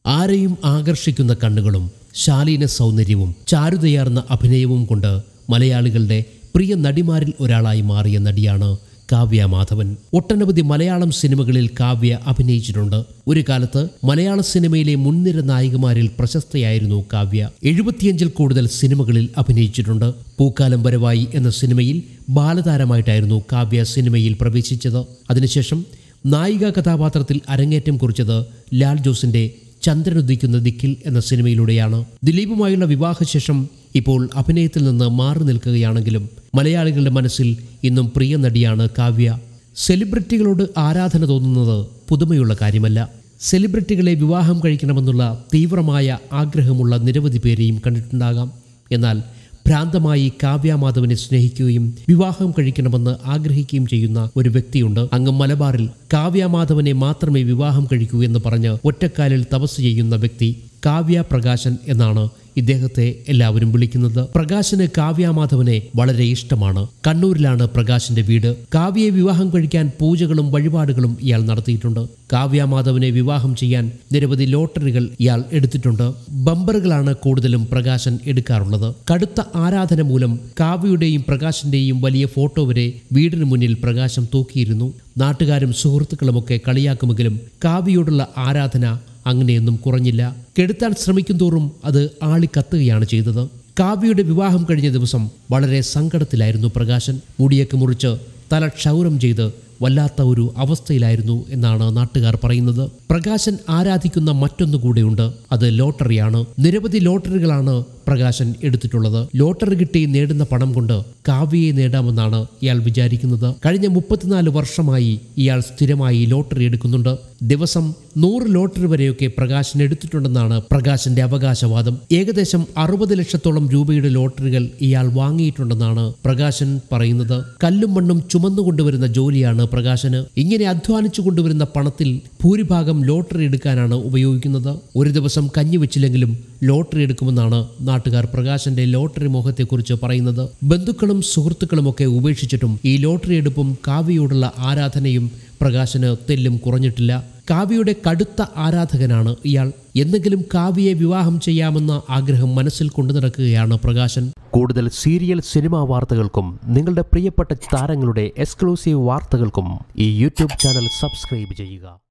ആരെയും ആകർഷിക്കുന്ന കണ്ണുകളും ശാലീന സൗന്ദര്യവും ചാരുതയാർന്ന അഭിനയവും കൊണ്ട് മലയാളികളുടെ പ്രിയ നടിമാരിൽ ഒരാളായി മാറിയ നടിയാണ് കാവ്യ മാധവൻ. ഒട്ടനവധി മലയാളം സിനിമകളിൽ കാവ്യ അഭിനയിച്ചിട്ടുണ്ട്. ഒരു കാലത്ത് മലയാള സിനിമയിലെ മുൻനിര നായികമാരിൽ പ്രശസ്തയായിരുന്നു കാവ്യ. 75-ൽ കൂടുതൽ സിനിമകളിൽ അഭിനയിച്ചിട്ടുണ്ട്. പൂക്കാലം വരവായി എന്ന സിനിമയിൽ ബാലതാരമായിട്ടായിരുന്നു കാവ്യ സിനിമയിൽ പ്രവേശിച്ചത്. അതിനുശേഷം നായിക കഥാപാത്രത്തിൽ അരങ്ങേറ്റം കുറിച്ചത് ലാൽ ജോസിന്റെ ചന്ദ്രനുദിക്കുന്ന ദിക്കിൽ എന്ന സിനിമയിലൂടെയാണ്. ദിലീപുമായുള്ള വിവാഹശേഷം ഇപ്പോൾ അഭിനയത്തിൽ നിന്ന് മാറി നിൽക്കുകയാണെങ്കിലും മലയാളികളുടെ മനസ്സിൽ ഇന്നും പ്രിയ നടിയാണ് കാവ്യ. സെലിബ്രിറ്റികളോട് ആരാധന തോന്നുന്നത് പുതുമയുള്ള കാര്യമല്ല. സെലിബ്രിറ്റികളെ വിവാഹം കഴിക്കണമെന്നുള്ള തീവ്രമായ ആഗ്രഹമുള്ള നിരവധി പേരെയും കണ്ടിട്ടുണ്ടാകാം. എന്നാൽ ഭ്രാന്തമായി കാവ്യ മാധവനെ സ്നേഹിക്കുകയും വിവാഹം കഴിക്കണമെന്ന് ആഗ്രഹിക്കുകയും ചെയ്യുന്ന ഒരു വ്യക്തിയുണ്ട്. അങ്ങ് മലബാറിൽ കാവ്യ മാധവനെ മാത്രമേ വിവാഹം കഴിക്കൂ എന്ന് പറഞ്ഞ് ഒറ്റക്കാലിൽ തപസ് ചെയ്യുന്ന വ്യക്തി കാവ്യ പ്രകാശൻ എന്നാണ് ഇദ്ദേഹത്തെ എല്ലാവരും വിളിക്കുന്നത്. പ്രകാശന് കാവ്യ മാധവനെ വളരെ ഇഷ്ടമാണ്. കണ്ണൂരിലാണ് പ്രകാശിന്റെ വീട്. കാവ്യയെ വിവാഹം കഴിക്കാൻ പൂജകളും വഴിപാടുകളും ഇയാൾ നടത്തിയിട്ടുണ്ട്. കാവ്യ മാധവനെ വിവാഹം ചെയ്യാൻ നിരവധി ലോട്ടറികൾ ഇയാൾ എടുത്തിട്ടുണ്ട്. ബമ്പറുകളാണ് കൂടുതലും പ്രകാശൻ എടുക്കാറുള്ളത്. കടുത്ത ആരാധന മൂലം കാവ്യയുടെയും പ്രകാശിന്റെയും വലിയ ഫോട്ടോ വരെ വീടിന് മുന്നിൽ പ്രകാശം തൂക്കിയിരുന്നു. നാട്ടുകാരും സുഹൃത്തുക്കളുമൊക്കെ കളിയാക്കുമെങ്കിലും കാവ്യയോടുള്ള ആരാധന അങ്ങനെയൊന്നും കുറഞ്ഞില്ല. കെടുത്താൻ ശ്രമിക്കും തോറും അത് ആളിക്കത്തുകയാണ് ചെയ്തത്. കാവ്യയുടെ വിവാഹം കഴിഞ്ഞ ദിവസം വളരെ സങ്കടത്തിലായിരുന്നു പ്രകാശൻ. മുടിയൊക്കെ മുറിച്ച് തല ക്ഷൗരം ചെയ്ത് വല്ലാത്ത ഒരു അവസ്ഥയിലായിരുന്നു എന്നാണ് നാട്ടുകാർ പറയുന്നത്. പ്രകാശൻ ആരാധിക്കുന്ന മറ്റൊന്നു കൂടെയുണ്ട്. അത് ലോട്ടറിയാണ്. നിരവധി ലോട്ടറികളാണ് പ്രകാശൻ എടുത്തിട്ടുള്ളത്. ലോട്ടറി കിട്ടി നേടുന്ന പണം കൊണ്ട് കാവ്യയെ നേടാമെന്നാണ് ഇയാൾ വിചാരിക്കുന്നത്. കഴിഞ്ഞ 34 വർഷമായി ഇയാൾ സ്ഥിരമായി ലോട്ടറി എടുക്കുന്നുണ്ട്. ദിവസം 100 ലോട്ടറി വരെയൊക്കെ പ്രകാശൻ എടുത്തിട്ടുണ്ടെന്നാണ് പ്രകാശന്റെ അവകാശവാദം. ഏകദേശം 60 ലക്ഷത്തോളം രൂപയുടെ ലോട്ടറികൾ ഇയാൾ വാങ്ങിയിട്ടുണ്ടെന്നാണ് പ്രകാശൻ പറയുന്നത്. കല്ലും മണ്ണും ചുമന്നുകൊണ്ടുവരുന്ന ജോലിയാണ് പ്രകാശന്. ഇങ്ങനെ അധ്വാനിച്ചു കൊണ്ടുവരുന്ന പണത്തിൽ ഭൂരിഭാഗം ലോട്ടറി എടുക്കാനാണ് ഉപയോഗിക്കുന്നത്. ഒരു ദിവസം കഞ്ഞി വെച്ചില്ലെങ്കിലും ലോട്ടറി എടുക്കുമെന്നാണ് നാട്ടുകാർ പ്രകാശന്റെ ലോട്ടറി മോഹത്തെക്കുറിച്ച് പറയുന്നത്. ബന്ധുക്കളും സുഹൃത്തുക്കളുമൊക്കെ ഉപേക്ഷിച്ചിട്ടും ഈ ലോട്ടറി എടുപ്പും കാവ്യയോടുള്ള ആരാധനയും പ്രകാശന് തെല്ലും കുറഞ്ഞിട്ടില്ല. കാവ്യയുടെ കടുത്ത ആരാധകനാണ് ഇയാൾ. എന്തെങ്കിലും കാവ്യയെ വിവാഹം ചെയ്യാമെന്ന ആഗ്രഹം മനസ്സിൽ കൊണ്ടു നടക്കുകയാണ് പ്രകാശൻ. കൂടുതൽ സീരിയൽ സിനിമാ വാർത്തകൾക്കും നിങ്ങളുടെ പ്രിയപ്പെട്ട താരങ്ങളുടെ എക്സ്ക്ലൂസീവ് വാർത്തകൾക്കും ഈ യൂട്യൂബ് ചാനൽ സബ്സ്ക്രൈബ് ചെയ്യുക.